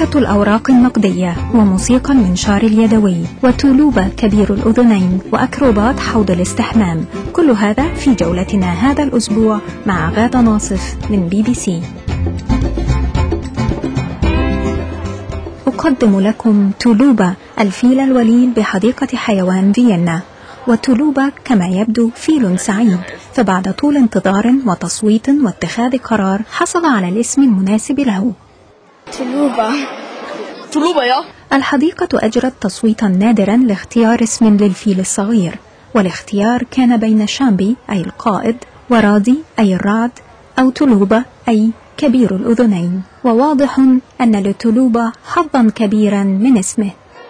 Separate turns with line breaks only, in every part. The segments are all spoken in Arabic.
حديقة الأوراق النقدية وموسيقى المنشار اليدوي وتولوبا كبير الأذنين وأكروبات حوض الاستحمام، كل هذا في جولتنا هذا الأسبوع مع غادة ناصف من BBC. أقدم لكم تولوبا الفيل الوليد بحديقة حيوان فيينا. وتولوبا كما يبدو فيل سعيد، فبعد طول انتظار وتصويت واتخاذ قرار حصل على الاسم المناسب له.
تولوبا يا
الحديقة أجرت تصويتا نادرا لاختيار اسم للفيل الصغير، والاختيار كان بين شامبي أي القائد ورادي أي الرعد أو تولوبا أي كبير الأذنين، وواضح أن لتولوبا حظا كبيرا من اسمه.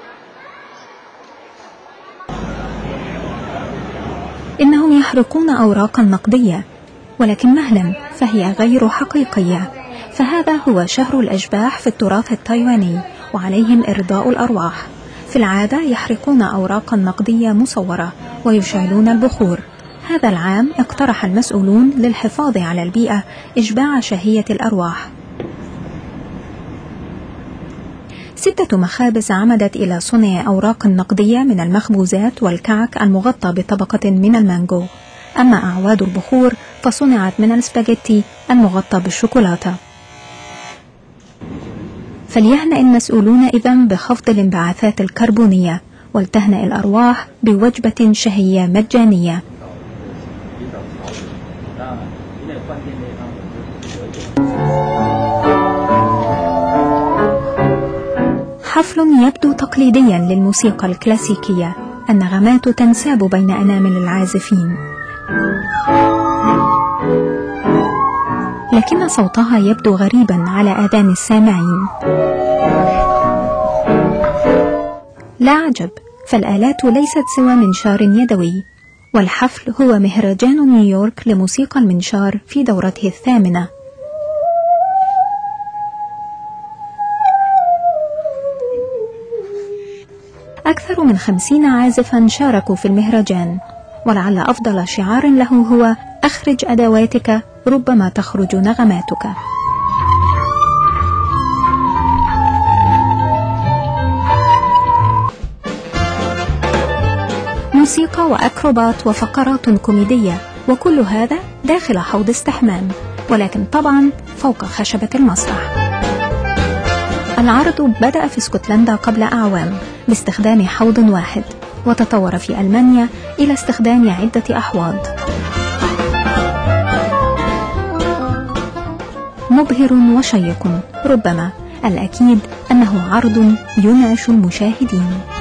إنهم يحرقون أوراقا نقدية، ولكن مهلا فهي غير حقيقية، فهذا هو شهر الأشباح في التراث التايواني، وعليهم إرضاء الأرواح. في العادة يحرقون أوراقا نقدية مصورة ويشعلون البخور. هذا العام اقترح المسؤولون للحفاظ على البيئة إشباع شهية الأرواح. 6 مخابز عمدت إلى صنع أوراق نقدية من المخبوزات والكعك المغطى بطبقة من المانجو، أما أعواد البخور فصنعت من السباجيتي المغطى بالشوكولاتة. فليهنأ المسؤولون إذن بخفض الانبعاثات الكربونية، ولتهنأ الأرواح بوجبة شهية مجانية. حفل يبدو تقليديا للموسيقى الكلاسيكية، النغمات تنساب بين أنامل العازفين، لكن صوتها يبدو غريبا على آذان السامعين. لا عجب، فالآلات ليست سوى منشار يدوي، والحفل هو مهرجان نيويورك لموسيقى المنشار في دورته الثامنة. أكثر من 50 عازفا شاركوا في المهرجان، ولعل أفضل شعار له هو أخرج أدواتك ربما تخرج نغماتك. موسيقى وأكروبات وفقرات كوميدية، وكل هذا داخل حوض استحمام، ولكن طبعا فوق خشبة المسرح. العرض بدأ في اسكتلندا قبل أعوام باستخدام حوض واحد، وتطور في ألمانيا إلى استخدام عدة أحواض. مبهر وشيق، ربما الأكيد أنه عرض ينعش المشاهدين.